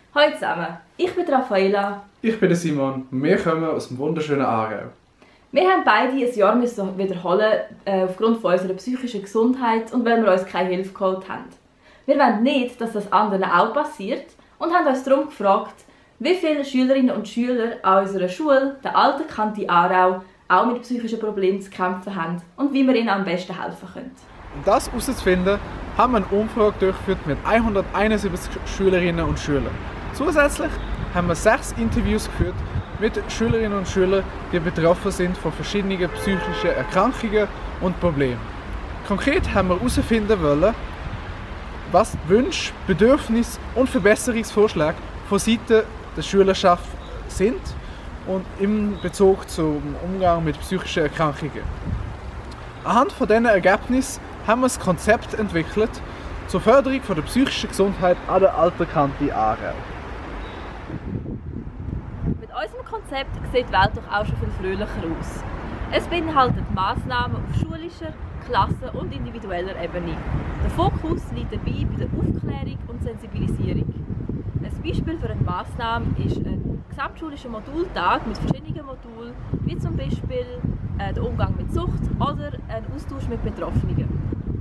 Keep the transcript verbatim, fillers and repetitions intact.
Hallo zusammen, ich bin Raffaella. Ich bin Simon und wir kommen aus dem wunderschönen Aargau. Wir haben beide ein Jahr müssen wiederholen äh, aufgrund von unserer psychischen Gesundheit und weil wir uns keine Hilfe geholt haben. Wir wollen nicht, dass das anderen auch passiert und haben uns darum gefragt, wie viele Schülerinnen und Schüler an unserer Schule, der alten Kante Aarau, auch mit psychischen Problemen zu kämpfen haben und wie wir ihnen am besten helfen können. Um das herauszufinden, haben wir eine Umfrage durchgeführt mit hunderteinundsiebzig Schülerinnen und Schülern. Zusätzlich haben wir sechs Interviews geführt mit Schülerinnen und Schülern, die betroffen sind von verschiedenen psychischen Erkrankungen und Problemen. Konkret haben wir herausfinden wollen, was die Wünsche, Bedürfnisse und Verbesserungsvorschläge von Seiten der Schülerschaft sind und im Bezug zum Umgang mit psychischen Erkrankungen. Anhand von diesen Ergebnissen haben wir ein Konzept entwickelt zur Förderung von der psychischen Gesundheit an der alten Kante Aarau. Mit unserem Konzept sieht die Welt doch auch schon viel fröhlicher aus. Es beinhaltet Massnahmen auf schulischer, Klassen- und individueller Ebene. Der Fokus liegt dabei bei der Aufklärung und Sensibilisierung. Ein Beispiel für eine Massnahme ist ein gesamtschulischer Modultag mit verschiedenen Modulen, wie zum Beispiel äh, der Umgang mit Sucht oder ein Austausch mit Betroffenen.